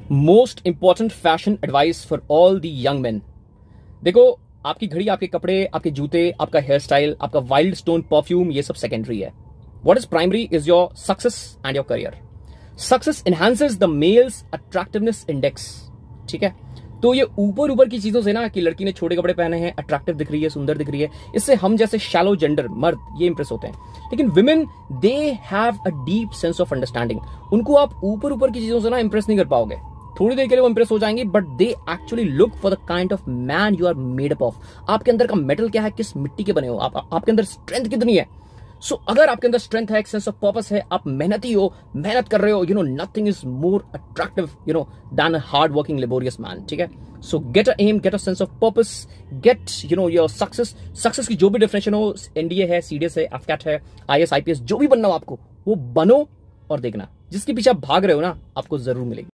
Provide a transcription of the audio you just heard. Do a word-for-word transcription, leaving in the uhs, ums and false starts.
Most important fashion advice for all the young man. देखो, आपकी घड़ी, आपके कपड़े, आपके जूते, आपका हेयर स्टाइल, आपका वाइल्ड स्टोन परफ्यूम, ये सब सेकेंडरी है। What is primary is your success and your career. Success enhances the male's attractiveness index. ठीक है, तो ये ऊपर ऊपर की चीजों से ना, कि लड़की ने छोटे कपड़े पहने हैं, अट्रैक्टिव दिख रही है, सुंदर दिख रही है, इससे हम जैसे शैलो जेंडर मर्द ये इंप्रेस होते हैं। लेकिन women, they have a deep sense of understanding. उनको आप ऊपर ऊपर की चीजों से ना इंप्रेस नहीं कर पाओगे। थोड़ी देर के लिए वो इंप्रेस हो जाएंगे, but they actually look for the kind of man you are made up of. आपके अंदर का मेटल क्या है, किस मिट्टी के बने हो आप, आपके अंदर स्ट्रेंथ कितनी है। सो so, अगर आपके अंदर स्ट्रेंथ है, एक सेंस ऑफ पर्पस है, आप मेहनती हो, मेहनत कर रहे हो, you know nothing is more attractive you know than a hard working laborious man. ठीक है, so get a aim, get a sense of purpose, get you know your success. Success की जो भी डेफिनेशन हो, एनडीए है, CDS है, AFCAT है, IAS IPS, जो भी बनना हो आपको, वो बनो और देखना जिसके पीछे आप भाग रहे हो ना, आपको जरूर मिलेगी।